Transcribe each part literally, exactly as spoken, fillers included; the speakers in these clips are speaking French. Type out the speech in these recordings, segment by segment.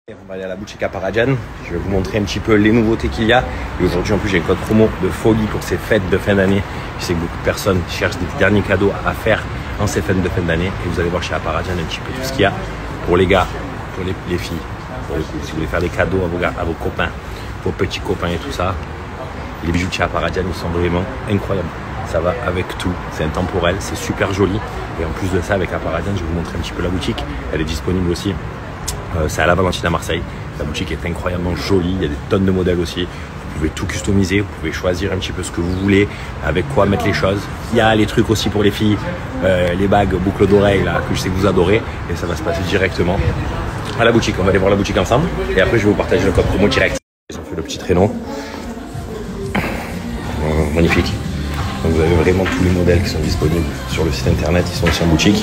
On va aller à la boutique à Parajan. Je vais vous montrer un petit peu les nouveautés qu'il y a. Et aujourd'hui, en plus, j'ai un code promo de folie pour ces fêtes de fin d'année. Je sais que beaucoup de personnes cherchent des derniers cadeaux à faire en ces fêtes de fin d'année. Et vous allez voir chez Parajan un petit peu tout ce qu'il y a pour les gars, pour les, les filles. Pour le coup, si vous voulez faire des cadeaux à vos, gars, à vos copains, vos petits copains et tout ça, les bijoux de chez Parajan, ils sont vraiment incroyables. Ça va avec tout. C'est intemporel, c'est super joli. Et en plus de ça, avec Parajan, je vais vous montrer un petit peu la boutique. Elle est disponible aussi. Euh, c'est à la Valentine à Marseille. La boutique est incroyablement jolie. Il y a des tonnes de modèles aussi. Vous pouvez tout customiser. Vous pouvez choisir un petit peu ce que vous voulez, avec quoi mettre les choses. Il y a les trucs aussi pour les filles, euh, les bagues, boucles d'oreilles là que je sais que vous adorez. Et ça va se passer directement à la boutique. On va aller voir la boutique ensemble. Et après, je vais vous partager le code promo direct. Ils ont fait le petit traîneau. Euh, magnifique. Donc vous avez vraiment tous les modèles qui sont disponibles sur le site internet. Ils sont aussi en boutique.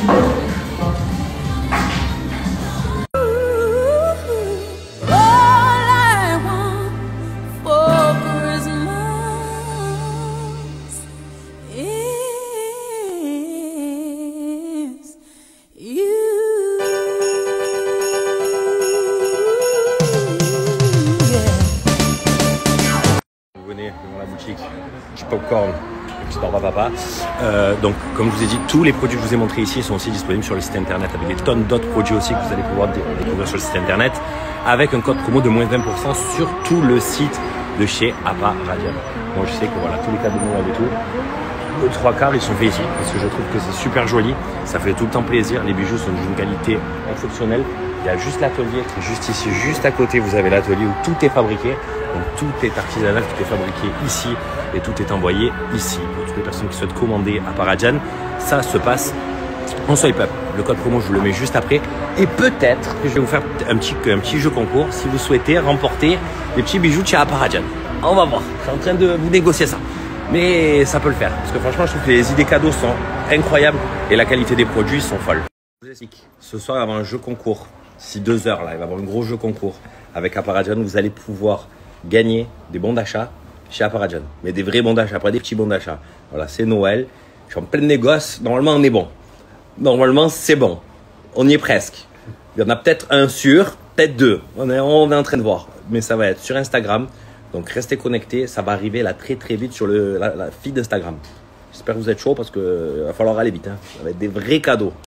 Devant la boutique, du popcorn, le petit barbe à papa. Euh, donc, comme je vous ai dit, tous les produits que je vous ai montrés ici sont aussi disponibles sur le site internet avec des tonnes d'autres produits aussi que vous allez pouvoir découvrir sur le site internet avec un code promo de moins vingt pour cent sur tout le site de chez Parajan. Moi, je sais que voilà, tous les cadeaux de Noël et tout, les trois quarts, ils sont faits ici parce que je trouve que c'est super joli. Ça fait tout le temps plaisir. Les bijoux sont d'une qualité exceptionnelle. Il y a juste l'atelier qui est juste ici, juste à côté. Vous avez l'atelier où tout est fabriqué. Donc tout est artisanal, tout est fabriqué ici et tout est envoyé ici. Pour toutes les personnes qui souhaitent commander à Parajan, ça se passe en swipe up. Le code promo, je vous le mets juste après. Et peut-être que je vais vous faire un petit, un petit jeu concours si vous souhaitez remporter des petits bijoux de chez Parajan. On va voir. Je suis en train de vous négocier ça. Mais ça peut le faire. Parce que franchement, je trouve que les idées cadeaux sont incroyables et la qualité des produits sont folles. Je vous explique. Ce soir, il va y avoir un jeu concours. D'ici deux heures, là, il va y avoir un gros jeu concours avec Parajan. Vous allez pouvoir gagner des bons d'achat chez Parajan. Mais des vrais bons d'achat, pas des petits bons d'achat. Voilà, c'est Noël. Je suis en plein négoce. Normalement, on est bon. Normalement, c'est bon. On y est presque. Il y en a peut-être un sur, peut-être deux. On est, on est en train de voir. Mais ça va être sur Instagram. Donc, restez connectés. Ça va arriver là très très vite sur le, la, la feed d'Instagram. J'espère que vous êtes chaud parce qu'il va falloir aller vite. Hein. Ça va être des vrais cadeaux.